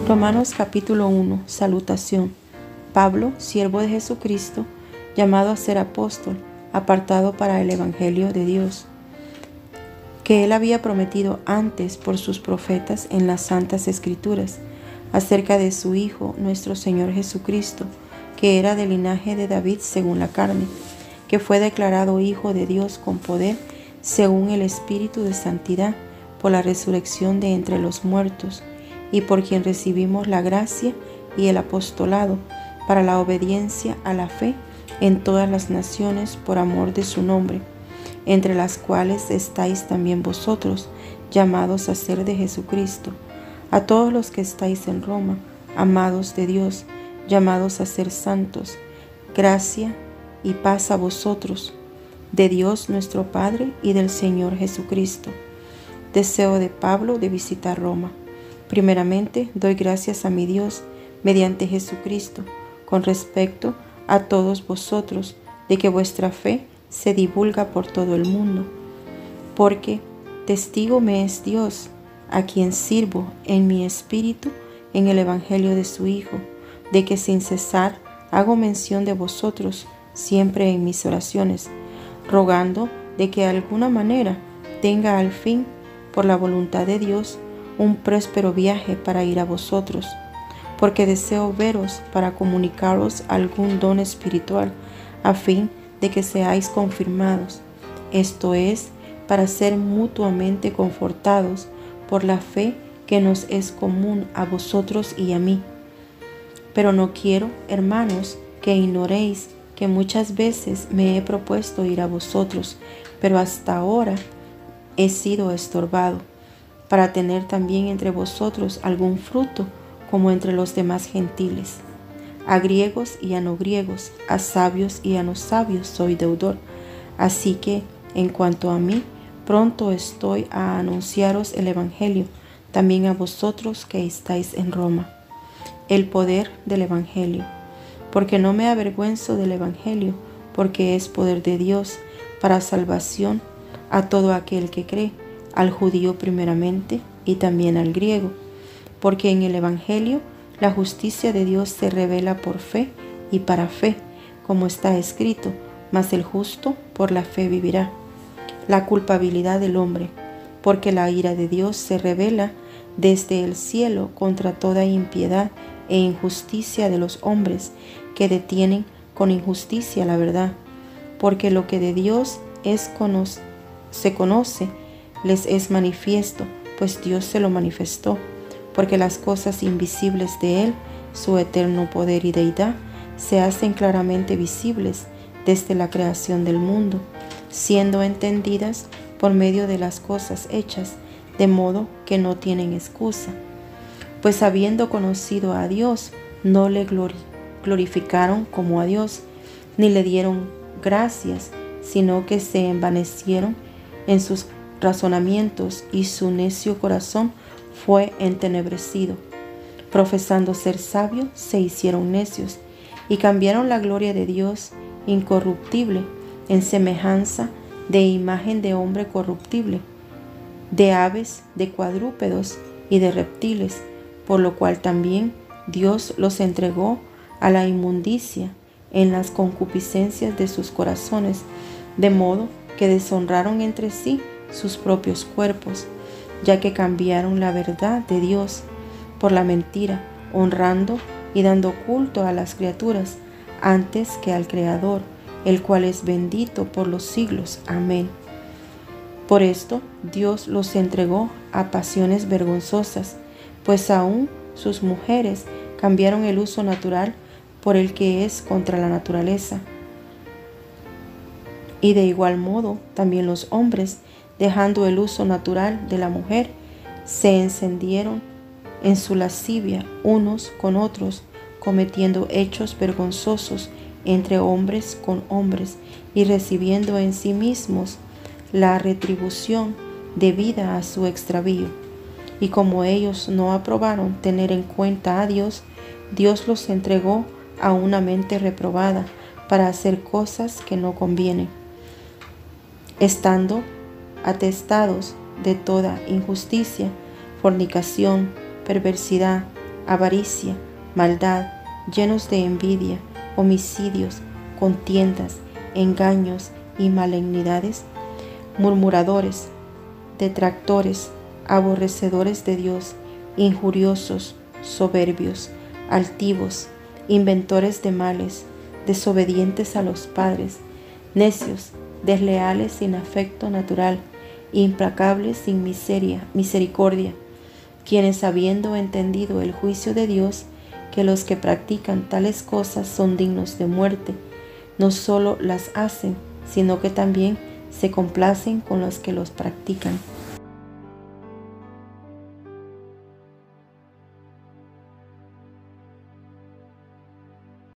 Romanos capítulo 1. Salutación. Pablo, siervo de Jesucristo, llamado a ser apóstol, apartado para el Evangelio de Dios, que él había prometido antes por sus profetas en las Santas Escrituras, acerca de su Hijo, nuestro Señor Jesucristo, que era del linaje de David según la carne, que fue declarado Hijo de Dios con poder, según el Espíritu de Santidad, por la resurrección de entre los muertos, y por quien recibimos la gracia y el apostolado para la obediencia a la fe en todas las naciones por amor de su nombre, entre las cuales estáis también vosotros, llamados a ser de Jesucristo. A todos los que estáis en Roma, amados de Dios, llamados a ser santos, gracia y paz a vosotros, de Dios nuestro Padre y del Señor Jesucristo. Deseo de Pablo de visitar Roma. Primeramente, doy gracias a mi Dios, mediante Jesucristo, con respecto a todos vosotros, de que vuestra fe se divulga por todo el mundo. Porque testigo me es Dios, a quien sirvo en mi espíritu en el Evangelio de su Hijo, de que sin cesar hago mención de vosotros siempre en mis oraciones, rogando de que de alguna manera tenga al fin, por la voluntad de Dios, un próspero viaje para ir a vosotros, porque deseo veros para comunicaros algún don espiritual, a fin de que seáis confirmados, esto es, para ser mutuamente confortados por la fe que nos es común a vosotros y a mí. Pero no quiero, hermanos, que ignoréis que muchas veces me he propuesto ir a vosotros, pero hasta ahora he sido estorbado, para tener también entre vosotros algún fruto, como entre los demás gentiles. A griegos y a no griegos, a sabios y a no sabios soy deudor. Así que, en cuanto a mí, pronto estoy a anunciaros el Evangelio, también a vosotros que estáis en Roma. El poder del Evangelio. Porque no me avergüenzo del Evangelio, porque es poder de Dios para salvación a todo aquel que cree, al judío primeramente y también al griego, porque en el Evangelio la justicia de Dios se revela por fe y para fe, como está escrito, mas el justo por la fe vivirá. La culpabilidad del hombre, porque la ira de Dios se revela desde el cielo contra toda impiedad e injusticia de los hombres que detienen con injusticia la verdad, porque lo que de Dios se conoce, les es manifiesto, pues Dios se lo manifestó, porque las cosas invisibles de Él, su eterno poder y deidad, se hacen claramente visibles desde la creación del mundo, siendo entendidas por medio de las cosas hechas, de modo que no tienen excusa. Pues habiendo conocido a Dios, no le glorificaron como a Dios, ni le dieron gracias, sino que se envanecieron en sus razonamientos y su necio corazón fue entenebrecido. Profesando ser sabios, se hicieron necios y cambiaron la gloria de Dios incorruptible en semejanza de imagen de hombre corruptible, de aves, de cuadrúpedos y de reptiles, por lo cual también Dios los entregó a la inmundicia en las concupiscencias de sus corazones, de modo que deshonraron entre sí sus propios cuerpos, ya que cambiaron la verdad de Dios por la mentira, honrando y dando culto a las criaturas antes que al Creador, el cual es bendito por los siglos. Amén. Por esto Dios los entregó a pasiones vergonzosas, pues aún sus mujeres cambiaron el uso natural por el que es contra la naturaleza. Y de igual modo también los hombres, dejando el uso natural de la mujer, se encendieron en su lascivia unos con otros, cometiendo hechos vergonzosos entre hombres con hombres, y recibiendo en sí mismos la retribución debida a su extravío. Y como ellos no aprobaron tener en cuenta a Dios, Dios los entregó a una mente reprobada para hacer cosas que no convienen, estando atestados de toda injusticia, fornicación, perversidad, avaricia, maldad, llenos de envidia, homicidios, contiendas, engaños y malignidades, murmuradores, detractores, aborrecedores de Dios, injuriosos, soberbios, altivos, inventores de males, desobedientes a los padres, necios, desleales sin afecto natural, implacables sin misericordia, quienes habiendo entendido el juicio de Dios, que los que practican tales cosas son dignos de muerte, no solo las hacen, sino que también se complacen con los que los practican.